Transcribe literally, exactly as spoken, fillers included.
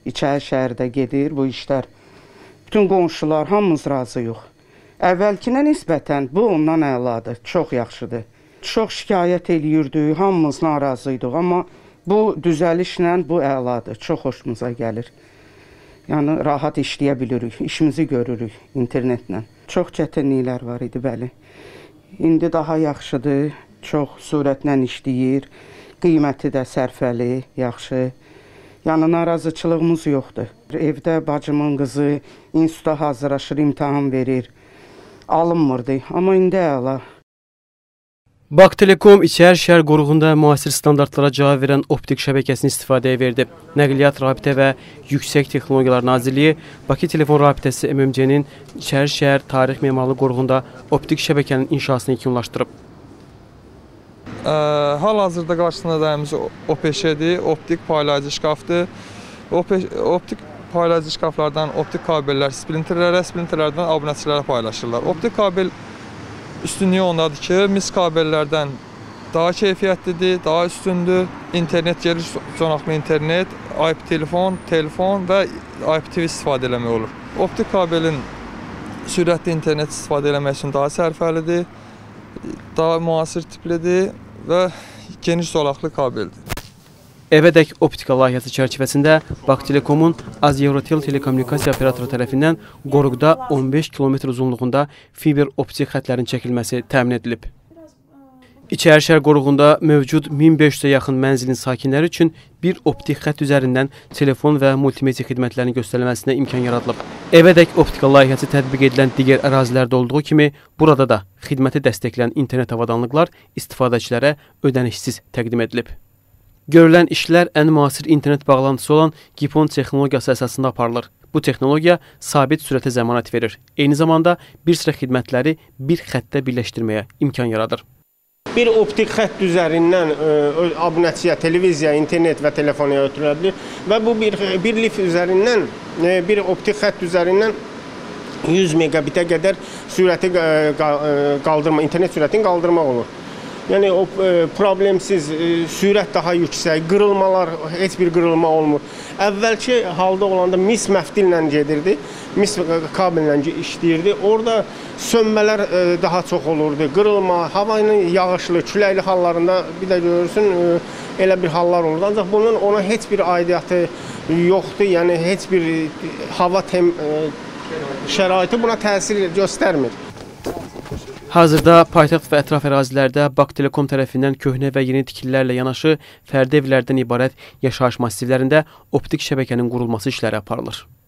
İçəri şəhərdə gedir bu işlər. Bütün qonşular hamımız razıyıq. Əvvəlkinə nisbətən bu ondan əladır, çox yaxşıdır. Çox şikayət eləyirdik, hamımız narazıydıq, amma bu düzəlişlə bu əladır, çox xoşumuza gəlir. Yəni rahat işləyə bilirik, işimizi görürük internetlə. Çox çətinliklər var idi, bəli. İndi daha yaxşıdır, çox sürətlə işləyir, qiyməti də sərfəli, yaxşı. Yəni narazıçılığımız yoxdur. Evdə bacımın qızı instituta hazırlaşır, imtahan verir, alınmırdı, amma indi əla. Bak Telekom İçəri şəhər qoruğunda müasir standartlara cavab verən optik şəbəkəsini istifadəyə verdi. Nəqliyyat, Rabitə və Yüksək Texnologiyalar Nazirliyi Bakı Telefon Rabitəsi M M C-nin İçəri şəhər tarix memarlı qoruğunda optik şəbəkənin inşasını yekunlaşdırıb. Hal-hazırda qarşısında dayımız O P Ş-dir, optik paylayıcı şkafdır. Optik paylayıcı şkaflardan optik kabellər splinterlərə, splinterlərdən abunəçilərə paylaşırlar. Optik kabel üstünlüyü ondadır ki, mis kabellərdən daha keyfiyyətlidir, daha üstündür. İnternet, geniş zonaqlı internet, I P telefon, telefon və I P T V istifadə eləmək olur. Optik kabelin sürətli internet istifadə eləmək üçün daha sərfəlidir, daha müasir tiplidir və geniş zolaqlı kabeldir. Evədək optika layihəsi çərçivəsində Bak Telekomun Az-Eurotel telekommunikasiya operatoru tərəfindən qoruqda on beş kilometr uzunluğunda fiber optik xətlərin çəkilməsi təmin edilib. İçəri şəhər qoruğunda mövcud min beş yüzə yaxın mənzilin sakinləri üçün bir optik xətt üzərindən telefon və multimedia xidmətlərinin göstərilməsinə imkan yaradılıb. Evədək optika layihəsi tətbiq edilən digər ərazilərdə olduğu kimi, burada da xidməti dəstəkləyən internet avadanlıqlar istifadəçilərə ödənişsiz təqdim edilib. Görülən işlər ən müasir internet bağlantısı olan GPON texnologiyası əsasında aparılır. Bu texnologiya sabit sürətə zəmanət verir. Eyni zamanda bir sıra xidmətləri bir xəttdə birləşdirməyə imkan yaradır. Bir optik xətt üzərindən abunəçiyə, televiziya, internet və telefonaya ötürülə bilir və bu bir, bir lif üzərindən, bir optik xətt üzərindən yüz megabitə qədər sürəti qaldırma, internet sürətini qaldırmaq olur. Yəni o problemsiz, sürət daha yüksək, qırılmalar, heç bir qırılma olmur. Əvvəlki halda olanda mis məftillə gedirdi, mis kabellə işləyirdi. Orada sönmələr daha çox olurdu, qırılma, havanın yağışlı, küləkli hallarında bir də görürsün, elə bir hallar olurdu. Ancaq bunun ona heç bir aidiyyatı yoxdur, yəni heç bir hava tem şəraiti buna təsir göstərmir. Hazırda paytaxt və ətraf ərazilərdə Bak Telekom tərəfindən köhnə və yeni tikililərlə yanaşı fərdi evlərdən ibarət yaşayış massivlərində optik şəbəkənin qurulması işləri aparılır.